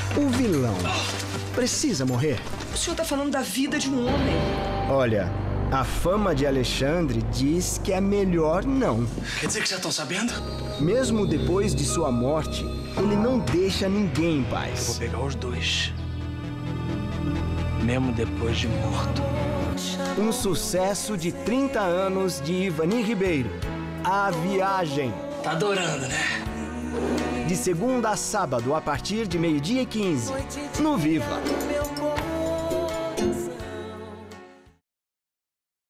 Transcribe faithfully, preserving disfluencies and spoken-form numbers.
O vilão precisa morrer? O senhor tá falando da vida de um homem. Olha, a fama de Alexandre diz que é melhor não. Quer dizer que já estão sabendo? Mesmo depois de sua morte, ele não deixa ninguém em paz. Vou pegar os dois. Mesmo depois de morto. Um sucesso de trinta anos de Ivani Ribeiro. A Viagem. Tá adorando, né? De segunda a sábado, a partir de meio-dia e quinze. No Viva.